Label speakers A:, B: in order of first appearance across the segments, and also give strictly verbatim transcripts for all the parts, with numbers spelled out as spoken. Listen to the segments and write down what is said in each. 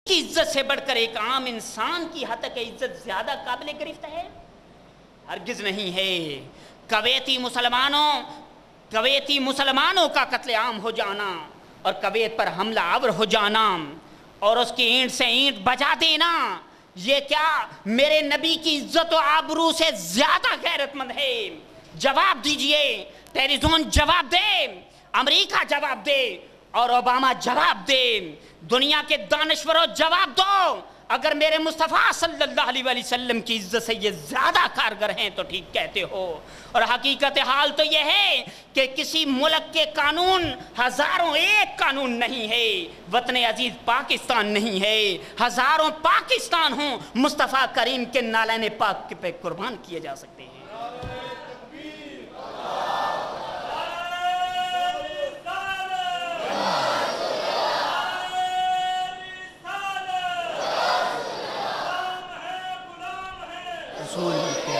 A: کی عزت سے بڑھ کر ایک عام انسان کی حد تک عزت زیادہ قابل گرفت ہے؟ ہرگز نہیں ہے۔ کویتی مسلمانوں کویتی مسلمانوں کا قتل عام ہو جانا اور کویت پر حملہ آور ہو جانا اور اس کی اینٹ سے اینٹ بجا دینا، یہ کیا میرے نبی کی عزت و آبرو سے زیادہ غیرت مند ہے؟ جواب دیجئے، ٹیلیزون جواب دے، امریکہ جواب دے اور اوباما جواب دے، دنیا کے دانشوروں جواب دو۔ اگر میرے مصطفیٰ صلی اللہ علیہ وآلہ وسلم کی عزت سے یہ زیادہ کارگر ہیں تو ٹھیک کہتے ہو۔ اور حقیقت حال تو یہ ہے کہ کسی ملک کے قانون ہزاروں ایک قانون نہیں ہے، وطن عزیز پاکستان نہیں ہے، ہزاروں پاکستان ہوں مصطفیٰ کریم کے نالین پاک پہ قربان کیے جا سکتے ہیں۔ رسول کے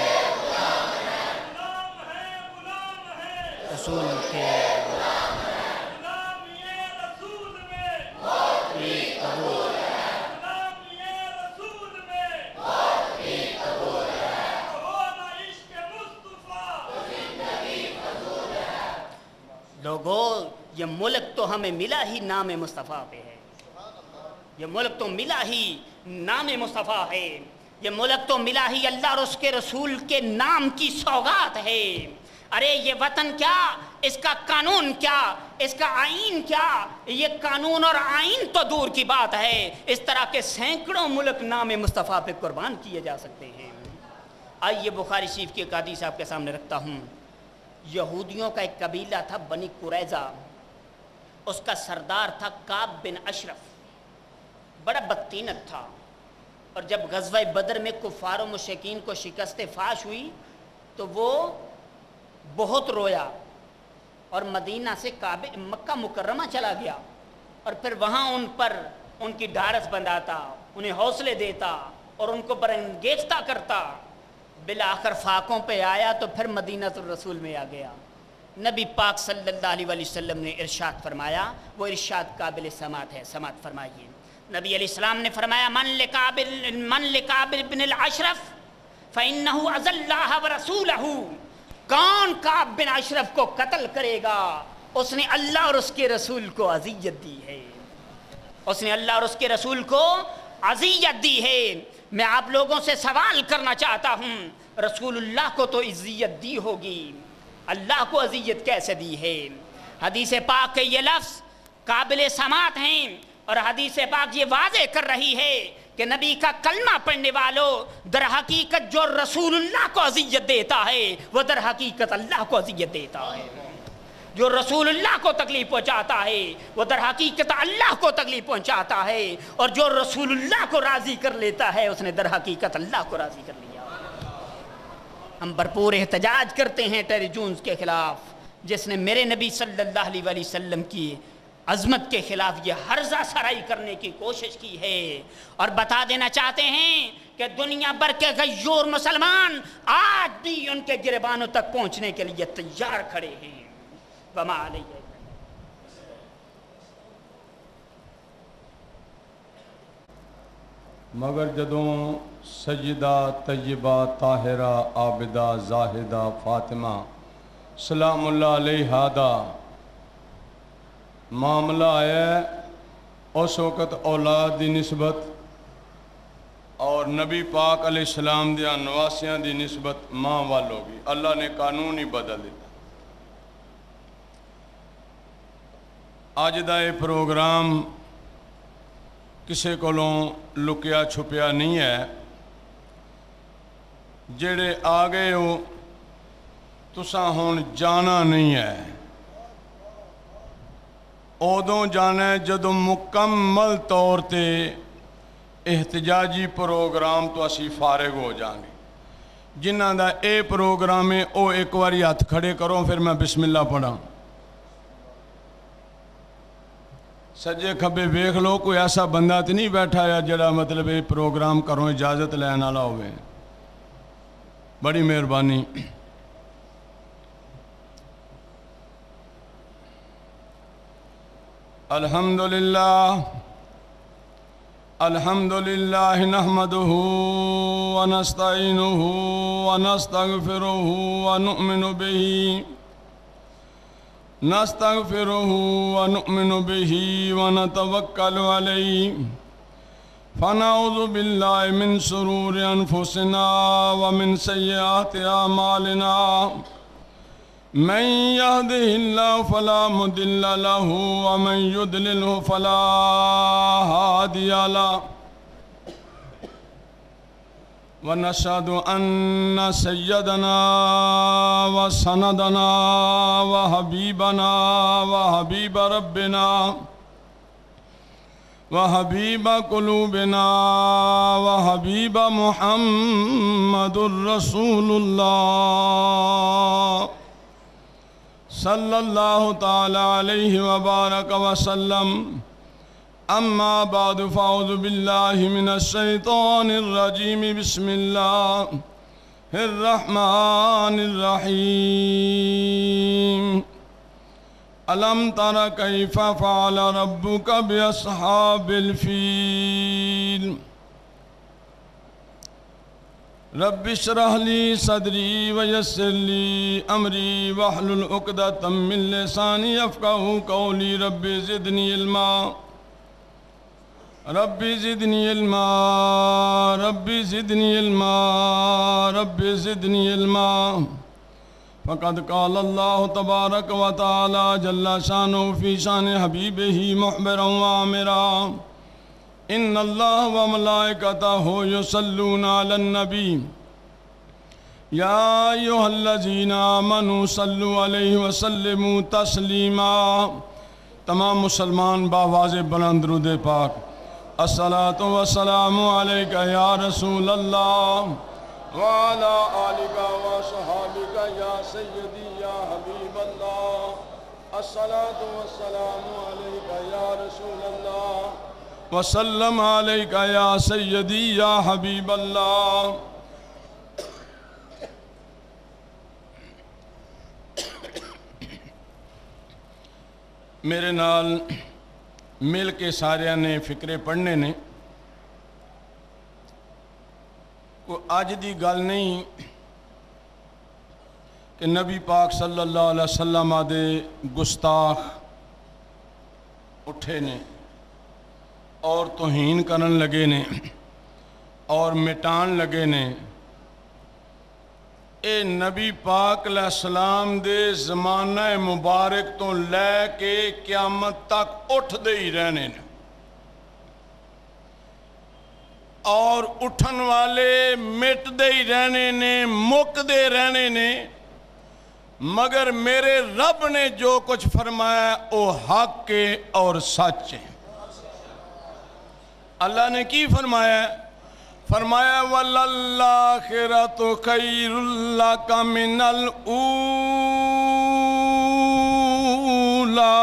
A: رسول کے لوگوں، یہ ملک تو ہمیں ملا ہی نام مصطفیٰ پہ ہے، یہ ملک تو ملا ہی نام مصطفیٰ ہے، یہ ملک تو ملا ہی اللہ اور اس کے رسول کے نام کی سوغات ہے۔ ارے یہ وطن کیا، اس کا قانون کیا، اس کا آئین کیا، یہ قانون اور آئین تو دور کی بات ہے، اس طرح کے سینکڑوں ملک نام مصطفیٰ پہ قربان کیے جا سکتے ہیں۔ آئیے بخاری شریف کی ایک حدیث آپ کے سامنے رکھتا ہوں۔ یہودیوں کا ایک قبیلہ تھا بنی قریظہ، اس کا سردار تھا کعب بن اشرف، بڑا بدتینت تھا، اور جب غزوہ بدر میں کفار و مشرکین کو شکست فاش ہوئی تو وہ بہت رویا اور مدینہ سے کعبہ مکہ مکرمہ چلا گیا، اور پھر وہاں ان پر ان کی ڈھارس بندھاتا، انہیں حوصلے دیتا اور ان کو برانگیختہ کرتا۔ بالآخر فاقوں پہ آیا تو پھر مدینہ الرسول میں آ گیا۔ نبی پاک صلی اللہ علیہ وآلہ وسلم نے ارشاد فرمایا، وہ ارشاد قابل سماعت ہے، سماعت فرمائیے۔ نبی علیہ السلام نے فرمایا، من لکعب من لکعب بن الاشرف فإنہ عز اللہ ورسولہ، کون کعب بن اشرف کو قتل کرے گا، اس نے اللہ اور اس کے رسول کو اذیت دی ہے، اس نے اللہ اور اس کے رسول کو اذیت دی ہے۔ میں آپ لوگوں سے سوال کرنا چاہتا ہوں، رسول اللہ کو تو اذیت دی ہوگی، اللہ کو اذیت کیسے دی ہے؟ حدیث پاک کے یہ لفظ قابل سماعت ہیں، اور حدیث پاک یہ واضح کر رہی ہے کہ نبی کا کلمہ پڑھنے والوں در حقیقت جو رسول اللہ کو اذیت دیتا ہے وہ در حقیقت اللہ کو اذیت دیتا ہے، جو رسول اللہ کو تکلیف پہنچاتا ہے وہ در حقیقت اللہ کو تکلیف پہنچاتا ہے، اور جو رسول اللہ کو راضی کر لیتا ہے اس نے در حقیقت اللہ کو راضی کر لیا۔ ہم بھرپور احتجاج کرتے ہیں ٹیری جونز کے خلاف، جس نے میرے نبی صلی اللہ علیہ وآلہ وسلم کی عظمت کے خلاف یہ ہرزہ سرائی کرنے کی کوشش کی ہے، اور بتا دینا چاہتے ہیں کہ دنیا بھر کے غیور مسلمان آج بھی ان کے گریبانوں تک پہنچنے کے لیے تیار کھڑے ہیں۔ وما علیہ
B: مگر جدوں سیدہ طیبہ طاہرہ عابدہ زاہدہ فاطمہ سلام اللہ علیہا دا معاملہ ہے، اس وقت اولاد دی نسبت اور نبی پاک علیہ السلام دیا نواسیاں دی نسبت ماں وال ہوگی، اللہ نے قانون ہی بدل دیتا۔ آج دا یہ پروگرام کسے کولوں لکیا چھپیا نہیں ہے، جڑے آگئے ہو تساں ہون جانا نہیں ہے، ادوں جانا ہے جدوں مکمل طور تے احتجاجی پروگرام تو اسی فارغ ہو جائیں گے۔ جنہ دا اے پروگرام ہے او ایک واری ہاتھ کھڑے کرو، پھر میں بسم اللہ پڑھا۔ سجے کھبے ویکھ لو، کوئی ایسا بندہ تو نہیں بیٹھا یا جڑا مطلب یہ پروگرام کروں اجازت لینا والا ہوئے۔ بڑی مہربانی۔ الحمدللہ الحمد لله نحمده ونستعينه ونستغفره ونؤمن به نستغفره ونؤمن به ونتوكل عليه فنعوذ بالله من شرور أنفسنا ومن سيئات أعمالنا من يهده الله فلا مضل له ومن يضلله فلا هادي له ونشهد أن سيدنا وسندنا وحبيبنا وحبيب ربنا وحبيب قلوبنا وحبيب محمد رسول الله صلى الله تعالى عليه وبارك وسلم أما بعد فأعوذ بالله من الشيطان الرجيم بسم الله الرحمن الرحيم ألم تر كيف فعل ربك بأصحاب الفيل رب اشرح لي صدري ويسر لي أمري واحلل عقدة من لساني يفقهوا قولي رب زدني علما رب زدني علما رب زدني علما رب زدني علما فقد قال الله تبارك وتعالى جل شانه في شان حبيبه محبرا وآمرا إن الله وملائكته يصلون على النبي يا أيها الذين آمنوا صلوا عليه وسلموا تسليما تمام مسلمان باواز بلند درود پاک الصلاة والسلام عليك يا رسول الله وعلى آلك وصحابك يا سيدي يا حبيب الله الصلاة والسلام عليك يا رسول الله وسلم عليك يا سيدي يا حبيب الله میرے نال مل کے سارے نے فکرے پڑھنے نے کوئی آج دی گل نہیں کہ نبی پاک صلی اللہ علیہ وسلم آدھے گستاخ اٹھے نے اور توہین کرن لگے نے اور مٹان لگے نے اے نبی پاک علیہ السلام دے زمانہ مبارک تو لے کے قیامت تک اٹھ دے ہی رہنے نے اور اٹھن والے مٹ دے ہی رہنے نے مک دے رہنے نے مگر میرے رب نے جو کچھ فرمایا وہ حق کے اور سچ ہے اللہ نے کی فرمایا فرمایا وَلَلَّآخِرَةُ خَيْرٌ لَكَ مِنَ الْأُولَى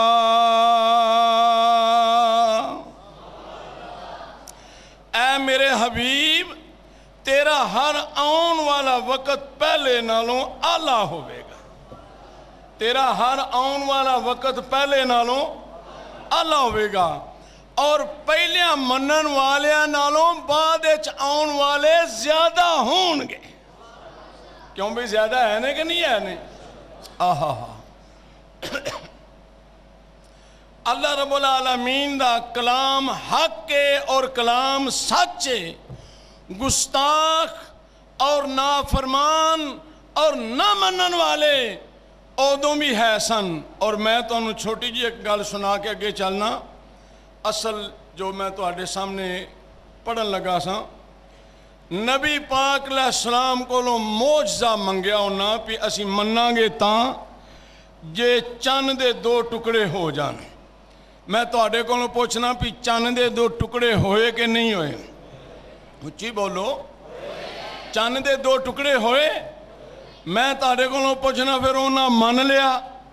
B: اے میرے حبیب تیرا ہر آن والا وقت پہلے نالوں اعلیٰ ہوئے گا تیرا ہر آن والا وقت پہلے نالوں اعلیٰ ہوئے گا اور پہلیاں منن والیاں نالوں بعد اچ آن والے زیادہ ہون گے کیوں بھی زیادہ ہے نے کہ نہیں ہے نے آہا اللہ رب العالمین دا کلام حق کے اور کلام سچے گستاخ اور نافرمان اور نہ منن والے اودوں بھی ہے سن اور میں تو انہوں چھوٹی جی ایک گل سنا کے اگے چلنا اصل جو میں تو آڈے سامنے پڑھن لگا سا نبی پاک علیہ السلام کو لو موجزہ منگیا ہونا پی اسی مننا گے تاں جے چند دے دو ٹکڑے ہو جانے میں تو آڈے کو لو پوچھنا پی چند دے دو ٹکڑے ہوئے کہ نہیں ہوئے اچھی بولو چند دے دو ٹکڑے ہوئے میں تو آڈے کو لو پوچھنا پھر انہاں من لیا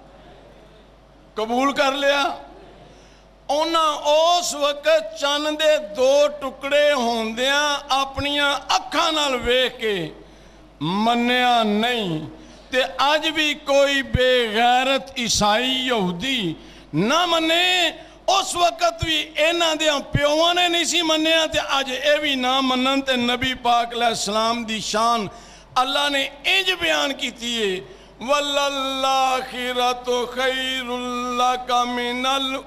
B: قبول کر لیا انہاں اس وقت چند دے دو ٹکڑے ہوندیاں اپنیاں اکھاں نال ویکھ کے منیا نہیں تے آج بھی کوئی بے غیرت عیسائی یہودی نہ منے اس وقت بھی اینا دیا پیوہ نے نہیں سی منیا تے آج اے بھی نہ منن تے نبی پاک علیہ السلام دی شان اللہ نے انج بیان کی تیئے وَلَلَّآخِرَةُ خَيْرٌ لَكَ مِنَ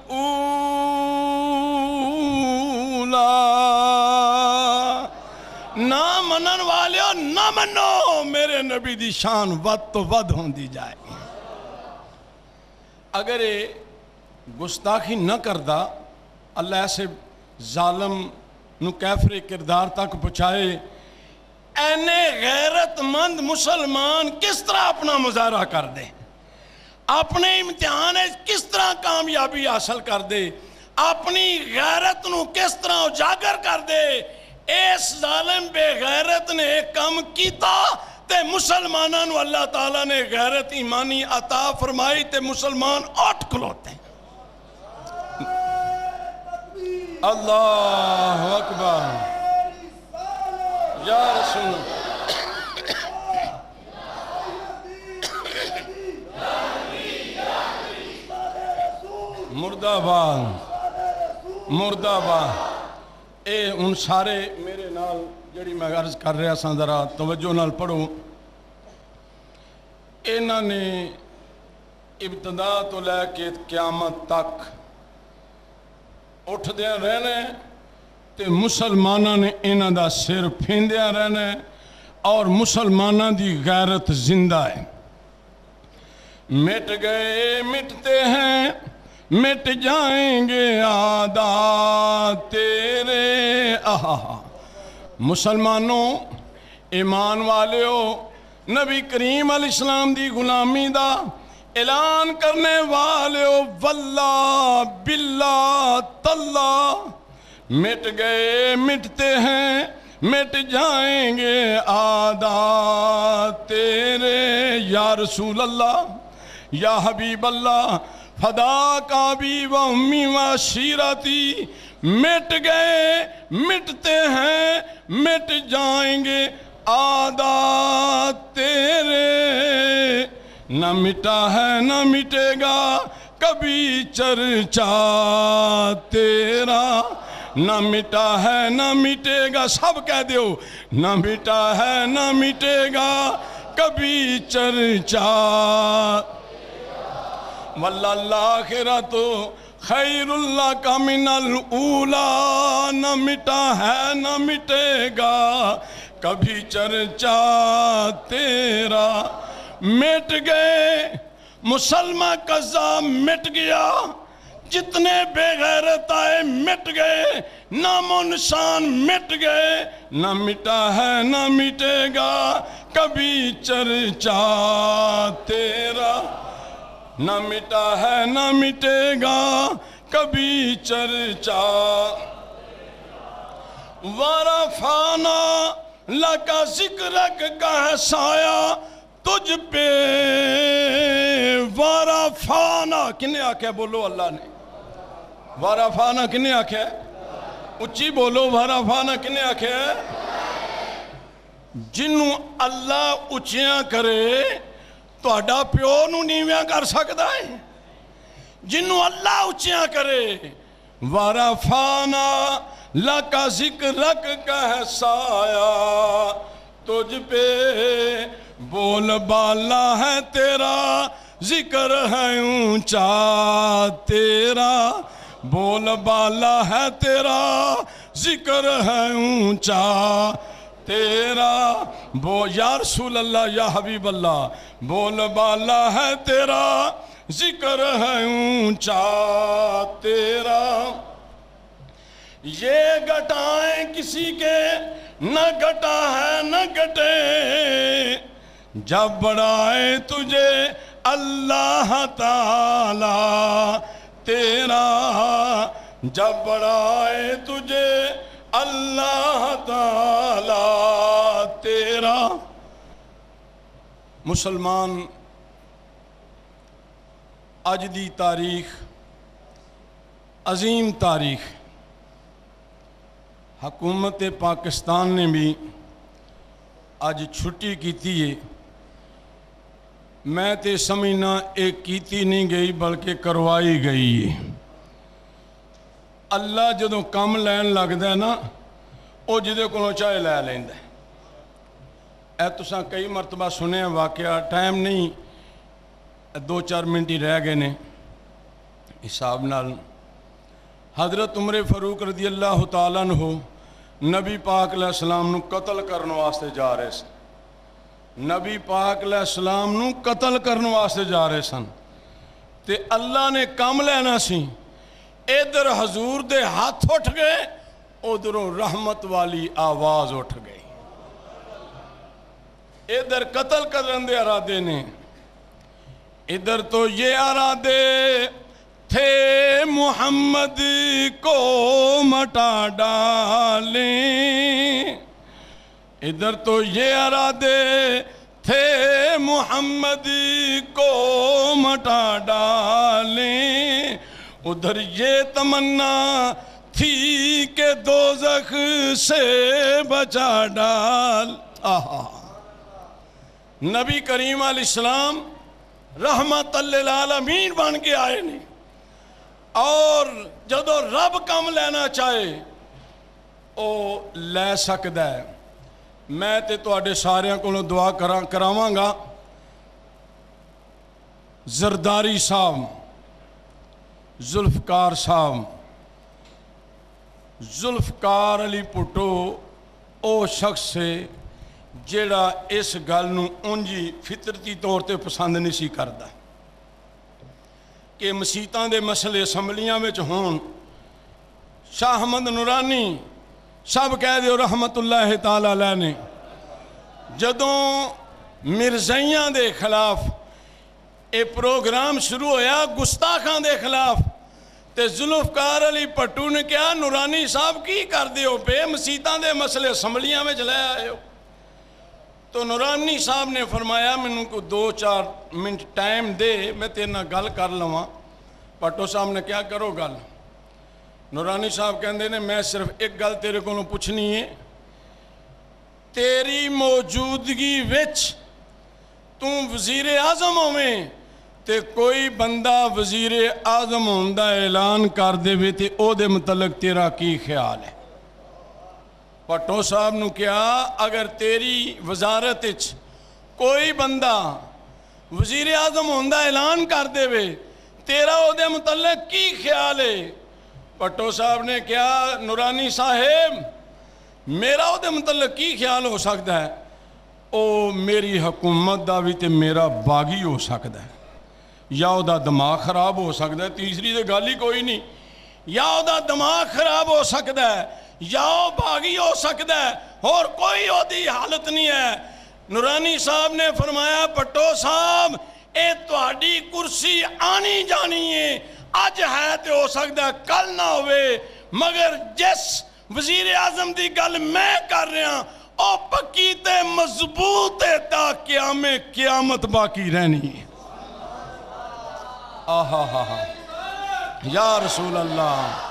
B: الْأُولَى نہ منن والے ہو نہ منو میرے نبی دی شان ود تو ود ہون دی جائے اگر گستاخی نہ کردہ اللہ ایسے ظالم نو کیفر کردار تک پہنچائے اینے غیرت مند مسلمان کس طرح اپنا مظاہرہ کر دے اپنے امتحان کس طرح کامیابی حاصل کر دے اپنی غیرت نو کس طرح اجاگر کر دے اس ظالم بے غیرت نے ایک کام کیتا تے مسلمانوں نو اللہ تعالیٰ نے غیرت ایمانی عطا فرمائی تے مسلمان اٹھ کھلوتے ہیں اللہ اکبر یا رسول مردہ باد مردہ باد اے ان سارے میرے نال جڑی میں عرض کر رہا ساں ذرا توجہ نال پڑھو انہاں نے ابتدا تو لے کے قیامت تک اٹھ دیا رہنے تے مسلمانہ نے انہاں دا سر پھیندیا رہنے اور مسلمانہ دی غیرت زندہ ہے مٹ گئے مٹتے ہیں مٹ جائیں گے عادات تیرے آہا مسلمانوں ایمان والے ہو نبی کریم علیہ السلام دی غلامی دا اعلان کرنے والے ہو واللہ باللہ تاللہ مٹ گئے مٹتے ہیں مٹ جائیں گے عادات تیرے یا رسول اللہ یا حبیب اللہ فدا کا بھی و امی و شیرتی مٹ گئے مٹتے ہیں مٹ جائیں گے عادات تیرے نہ مٹا ہے نہ مٹے گا کبھی چرچا تیرا نہ مٹا ہے نہ مٹے گا سب کہہ دیو نہ مٹا ہے نہ مٹے گا کبھی چرچا وَلَلَّآخِرَةُ خَيْرٌ لَكَ مِنَ الْأُولَى نہ مٹا ہے نہ مٹے گا کبھی چرچا تیرا مٹ گئے مسلمہ قذاب مٹ گیا جتنے بے غیرت آئے مٹ گئے نام و نشان مٹ گئے نہ مٹا ہے نہ مٹے گا کبھی چرچا تیرا نہ مٹا ہے نہ مٹے گا کبھی چرچا وَرَفَعْنَا لَكَ ذِكْرَكَ کا ہے سایہ تجھ پہ وَرَفَعْنَا کنے آکھے بولو اللہ نے وَرَفَعْنَا کنے آکھے اچھی بولو وَرَفَعْنَا کنے آکھے جنہوں اللہ اچھیاں کرے تو اڈا پیو نو نیویاں کر سکتا ہے جنہوں اللہ اچھیاں کرے وَرَفَعْنَا لَكَ ذِكْرَكَ کا ہے سایہ تجھ پہ بول بالا ہے تیرا ذکر ہے اونچا تیرا بول بالا ہے تیرا ذکر ہے اونچا تیرا بو یا رسول اللہ یا حبیب اللہ بول بالا ہے تیرا ذکر ہے اونچا تیرا یہ گھٹائیں کسی کے نہ گھٹا ہے نہ گھٹے جب بڑھائے تجھے اللہ تعالی تیرا جب بڑھائے تجھے اللہ تعالی تیرا مسلمان اج دی تاریخ عظیم تاریخ حکومت پاکستان نے بھی اج چھٹی کیتی ہے میں تے سمجھنا ایک کیتی نہیں گئی بلکہ کروائی گئی ہے اللہ جدوں کم لین لگدا ہے نا وہ جدے کولوں چاہے لے لیندا ہے۔ اے تساں کئی مرتبہ سنے واقعہ، ٹائم نہیں، دو چار منٹ ہی رہ گئے نے حساب نال۔ حضرت عمر فاروق رضی اللہ تعالیٰ عنہ نبی پاک علیہ السلام نو قتل کرنے واسطے جا رہے سن، نبی پاک علیہ السلام نو قتل کرنے واسطے جا رہے سن، تے اللہ نے کم لینا سی، ادھر حضور دے ہاتھ اٹھ گئے، ادھروں رحمت والی آواز اٹھ گئی، ادھر قتل کرن دے ارادے نے، ادھر تو یہ ارادے تھے محمد کو مٹا ڈالیں، ادھر تو یہ ارادے تھے محمد کو مٹا ڈالیں، ادھر یہ تمنا تھی کہ دوزخ سے بچا ڈال۔ آہا، نبی کریم علیہ السلام رحمت للعالمین بن کے آئے نہیں، اور جدو رب کم لینا چاہے او لے سکتا ہے۔ میں تے تواڈے ساریاں کولوں دعا کراواں گا، زرداری صاحب، ذوالفقار صاحب، ذوالفقار علی پٹو او شخص سے جیڑا اس گل نو اونجی فطرتی طور تے پسند نہیں سی کردا کہ مسیتاں دے مسئلے اسمبلیاں وچ ہون۔ شاہ احمد نورانی سب کہہ دیو رحمت اللہ تعالی علیہ نے جدوں مرزائیاں دے خلاف اے پروگرام شروع ہویا گستاخاں دے خلاف، تے ذوالفقار علی پٹو نے کہا نورانی صاحب کی کر دیو پہ مسیتاں دے مسئلے اسمبلیاں وچ لے آئے ہو؟ تو نورانی صاحب نے فرمایا میں کو دو چار منٹ ٹائم دے، میں تیرے نال گل کر لواں۔ پٹو صاحب نے کیا کرو گل؟ نورانی صاحب کہندے نے میں صرف ایک گل تیرے کو پوچھنی ہے، تیری موجودگی وچ تو وزیر اعظم ہوویں تے کوئی بندہ وزیر اعظم ہوندا اعلان کر دے وے تے او دے متعلق تیرا کی خیال ہے؟ پٹو صاحب نو کیا اگر تیری وزارت اچ کوئی بندہ وزیر اعظم ہوندا اعلان کر دے وے تیرا او دے متعلق کی خیال ہے؟ پٹو صاحب نے کیا نورانی صاحب میرا او دے متعلق کی خیال ہو سکتا ہے؟ او میری حکومت دا بھی تے میرا باغی ہو سکتا ہے، یا او دا دماغ خراب ہو سکتا ہے، تیسری دے گالی کوئی نہیں، یا او دا دماغ خراب ہو سکتا ہے یا او باغی ہو سکتا ہے، اور کوئی او دی حالت نہیں ہے۔ نورانی صاحب نے فرمایا پٹو صاحب اے تہاڈی کرسی آنی جانی ہے، اج ہے تے ہو سکتا ہے کل نہ ہوئے، مگر جس وزیر اعظم دی گل میں کر رہا او پکی تے مضبوط ہے تا قیام قیامت باقی رہنی ہے۔ آہا ہا ہا یا رسول اللہ،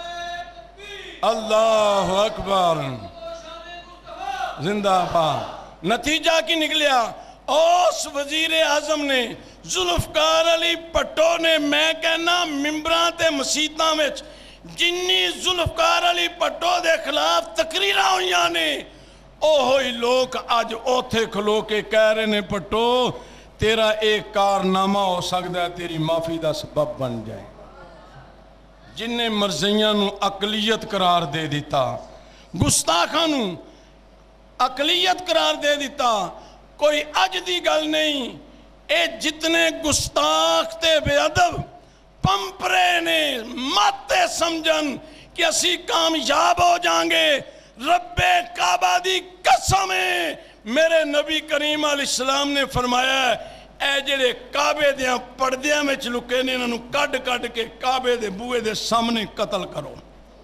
B: اللہ اکبر، زندہ باد۔ نتیجہ کی نکلیا اس وزیر اعظم نے ذوالفقار علی پٹو نے میں کہنا ممبران تے مسیتاں وچ جنی ذوالفقار علی پٹو دے خلاف تقریرہ ہوئیاں نے او ہوئی لوگ آج اوتھے کھلو کے کہہ رہے نے پٹو تیرا ایک کارنامہ ہو سکتا ہے تیری معافی دا سبب بن جائے۔ جن نے مرزیاں نو اقلیت قرار دے دیتا، گستاخاں نو اقلیت قرار دے دیتا، کوئی اج دی گل نہیں، اے جتنے گستاخ تے بے ادب پمپرے نے ماتے سمجھن کہ اسی کامیاب ہو جائیں گے، رب کعبہ دی قسم ہے، میرے نبی کریم علیہ السلام نے فرمایا ہے اے جڑے کعبے دیاں پردیاں میں چلکے نے انہوں کڈ کڈ کے کعبے دے بوئے دے سامنے قتل کرو۔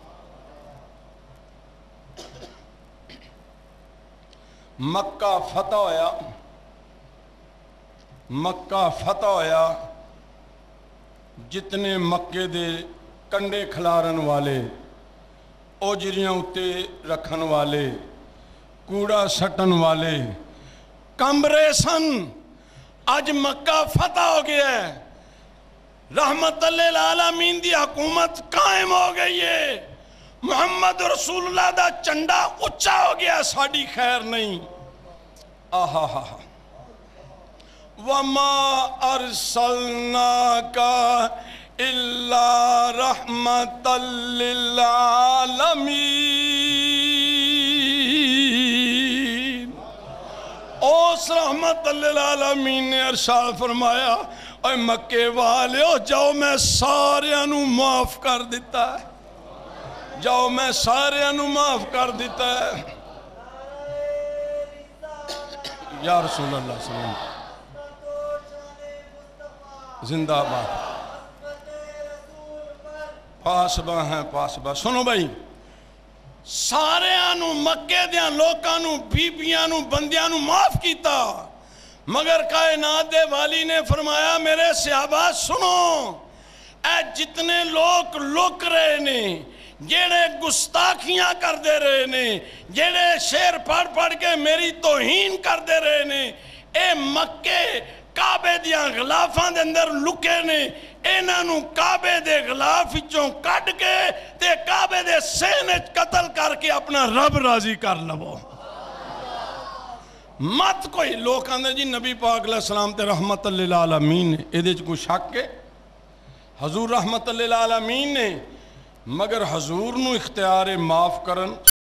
B: مکہ فتح ہویا، مکہ فتح ہویا، جتنے مکے دے کنڈے کھلارن والے، اوجریاں اتے رکھن والے، کوڑا سٹن والے، کمرے سن، آج مکہ فتح ہو گیا ہے، رحمت للعالمین دی حکومت قائم ہو گئی ہے، محمد رسول اللہ دا چنڈا اچھا ہو گیا، ساڑی خیر نہیں۔ آہا ہا ہا وَمَا أَرْسَلْنَاكَ إِلَّا رَحْمَةً لِلْعَالَمِينَ۔ اس رحمت للعالمین نے ارشاد فرمایا، اے مکے والے ہو جاؤ میں سارے انو معاف کر دیتا ہے، جاؤ میں سارے انو معاف کر دیتا ہے۔ یا رسول اللہ صلی اللہ علیہ وسلم زندہ باد، پاسبہ ہیں پاسبہ۔ سنو بھائی، سارے انو مکے دیاں لوکاں نو بیبیاں نو بندیاں نو معاف کیتا، مگر کائنات دے والی نے فرمایا میرے صحابہ سنو، اے جتنے لوگ لک رہے نے، جیڑے گستاخیاں کر دے رہے نے، جیڑے شعر پڑھ پڑھ کے میری توہین کر دے رہے نے، اے مکے کعبے دیاں غلافاں دے اندر لکے نے، انہاں نو کعبے دے غلاف وچوں کٹ کے تے کعبے دے سینے قتل کر کے اپنا رب راضی کر لو۔ مت کوئی لوگ آندے جی نبی پاک علیہ السلام تے رحمت للعالمین نے، اے دے چ کوئی شک ہے؟ حضور رحمت للعالمین نے، مگر حضور نو اختیار معاف کرن